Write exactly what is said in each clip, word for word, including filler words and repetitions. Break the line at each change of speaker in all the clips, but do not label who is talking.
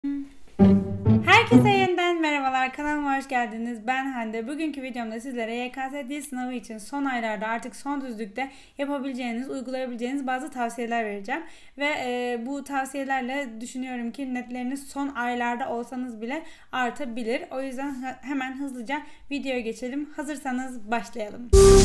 Herkese yeniden merhabalar, kanalıma hoş geldiniz. Ben Hande. Bugünkü videomda sizlere Y K S dil sınavı için son aylarda artık son düzlükte yapabileceğiniz, uygulayabileceğiniz bazı tavsiyeler vereceğim. Ve e, bu tavsiyelerle düşünüyorum ki netleriniz son aylarda olsanız bile artabilir. O yüzden hemen hızlıca videoya geçelim. Hazırsanız başlayalım.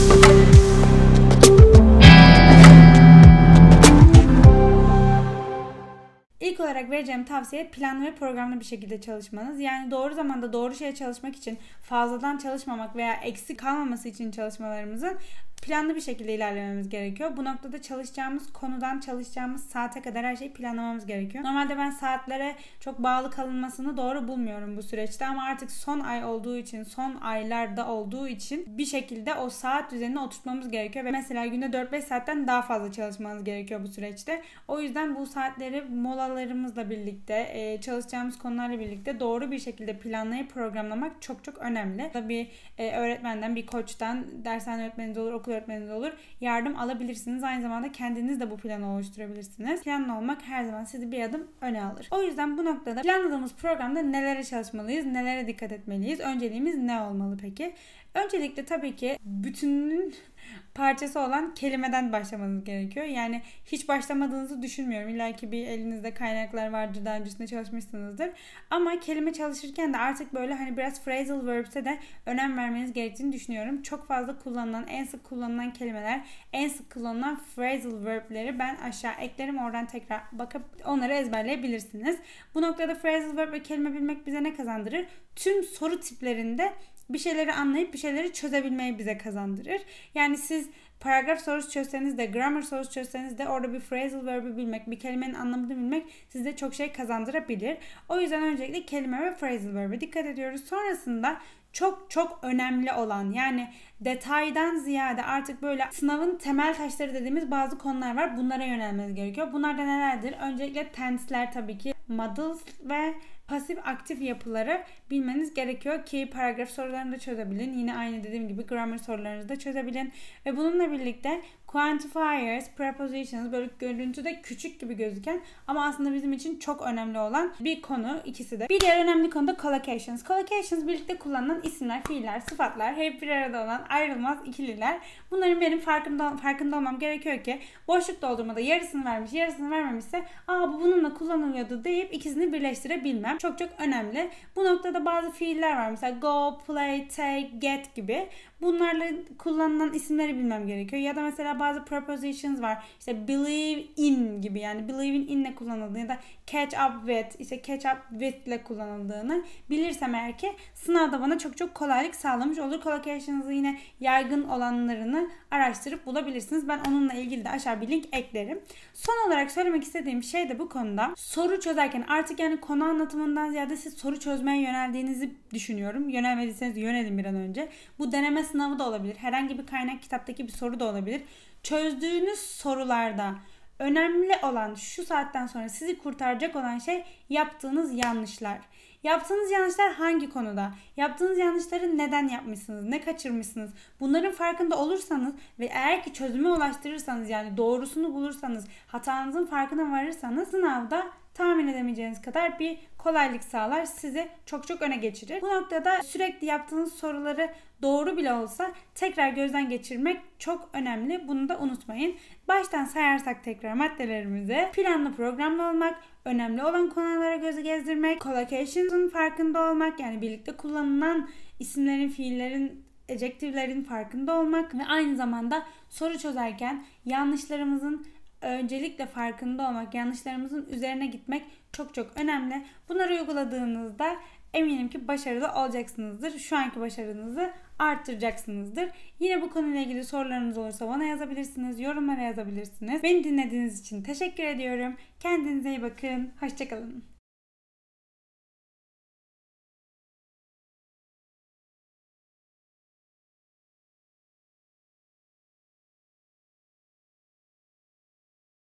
İlk olarak vereceğim tavsiye planlı ve programlı bir şekilde çalışmanız. Yani doğru zamanda doğru şeye çalışmak için, fazladan çalışmamak veya eksik kalmaması için çalışmalarımızın planlı bir şekilde ilerlememiz gerekiyor. Bu noktada çalışacağımız konudan çalışacağımız saate kadar her şeyi planlamamız gerekiyor. Normalde ben saatlere çok bağlı kalınmasını doğru bulmuyorum bu süreçte ama artık son ay olduğu için, son aylarda olduğu için bir şekilde o saat düzenine oturtmamız gerekiyor ve mesela günde dört beş saatten daha fazla çalışmanız gerekiyor bu süreçte. O yüzden bu saatleri molalarımızla birlikte, çalışacağımız konularla birlikte doğru bir şekilde planlayıp programlamak çok çok önemli. Bir öğretmenden, bir koçtan, dershane öğretmeniniz olur, okul öğretmeniniz olur, yardım alabilirsiniz. Aynı zamanda kendiniz de bu planı oluşturabilirsiniz. Planlı olmak her zaman sizi bir adım öne alır. O yüzden bu noktada planladığımız programda nelere çalışmalıyız, nelere dikkat etmeliyiz? Önceliğimiz ne olmalı peki? Öncelikle tabii ki bütünün parçası olan kelimeden başlamanız gerekiyor. Yani hiç başlamadığınızı düşünmüyorum. İlla ki bir elinizde kaynaklar vardır, daha öncesinde çalışmışsınızdır. Ama kelime çalışırken de artık böyle hani biraz phrasal verbs'e de önem vermeniz gerektiğini düşünüyorum. Çok fazla kullanılan, en sık kullanılan kelimeler, en sık kullanılan phrasal verb'leri ben aşağı eklerim. Oradan tekrar bakıp onları ezberleyebilirsiniz. Bu noktada phrasal verb ve kelime bilmek bize ne kazandırır? Tüm soru tiplerinde bir şeyleri anlayıp bir şeyleri çözebilmeyi bize kazandırır. Yani siz paragraf sorusu çözseniz de, grammar sorusu çözseniz de orada bir phrasal verb'i bilmek, bir kelimenin anlamını bilmek size çok şey kazandırabilir. O yüzden öncelikle kelime ve phrasal verb'e dikkat ediyoruz. Sonrasında çok çok önemli olan, yani detaydan ziyade artık böyle sınavın temel taşları dediğimiz bazı konular var. Bunlara yönelmeniz gerekiyor. Bunlar da nelerdir? Öncelikle tense'ler tabii ki, modals ve pasif aktif yapıları bilmeniz gerekiyor ki paragraf sorularını da çözebilin. Yine aynı dediğim gibi grammar sorularınızı da çözebilin. Ve bununla birlikte quantifiers, prepositions, böyle görüntüde küçük gibi gözüken ama aslında bizim için çok önemli olan bir konu ikisi de. Bir diğer önemli konu da collocations. Collocations birlikte kullanılan isimler, fiiller, sıfatlar, hep bir arada olan ayrılmaz ikililer. Bunların benim farkında, farkında olmam gerekiyor ki boşluk doldurmada yarısını vermiş, yarısını vermemişse aa bu bununla kullanılıyordu deyip ikisini birleştirebilmem. Çok çok önemli. Bu noktada bazı fiiller var. Mesela go, play, take, get gibi. Bunlarla kullanılan isimleri bilmem gerekiyor. Ya da mesela bazı prepositions var. İşte believe in gibi, yani believe in inle kullanıldığını ya da catch up with, işte catch up with ile kullanıldığını bilirsem eğer ki sınavda bana çok çok kolaylık sağlamış olur. Collocations'ı yine yaygın olanlarını araştırıp bulabilirsiniz. Ben onunla ilgili de aşağı bir link eklerim. Son olarak söylemek istediğim şey de bu konuda. Soru çözerken artık yani konu anlatımından ziyade siz soru çözmeye yöneldiğinizi düşünüyorum. Yönelmediyseniz yönelin bir an önce. Bu deneme sınavı da olabilir. Herhangi bir kaynak kitaptaki bir soru da olabilir. Çözdüğünüz sorularda önemli olan, şu saatten sonra sizi kurtaracak olan şey yaptığınız yanlışlar. Yaptığınız yanlışlar hangi konuda? Yaptığınız yanlışları neden yapmışsınız? Ne kaçırmışsınız? Bunların farkında olursanız ve eğer ki çözüme ulaştırırsanız, yani doğrusunu bulursanız, hatanızın farkına varırsanız sınavda tahmin edemeyeceğiniz kadar bir kolaylık sağlar. Sizi çok çok öne geçirir. Bu noktada sürekli yaptığınız soruları doğru bile olsa tekrar gözden geçirmek çok önemli. Bunu da unutmayın. Baştan sayarsak tekrar maddelerimize: planlı programlı olmak, önemli olan konulara gözü gezdirmek, collocations'ın farkında olmak, yani birlikte kullanılan isimlerin, fiillerin, adjective'lerin farkında olmak ve aynı zamanda soru çözerken yanlışlarımızın öncelikle farkında olmak, yanlışlarımızın üzerine gitmek çok çok önemli. Bunları uyguladığınızda eminim ki başarılı olacaksınızdır. Şu anki başarınızı arttıracaksınızdır. Yine bu konuyla ilgili sorularınız olursa bana yazabilirsiniz, yorumlara yazabilirsiniz. Beni dinlediğiniz için teşekkür ediyorum. Kendinize iyi bakın. Hoşça kalın.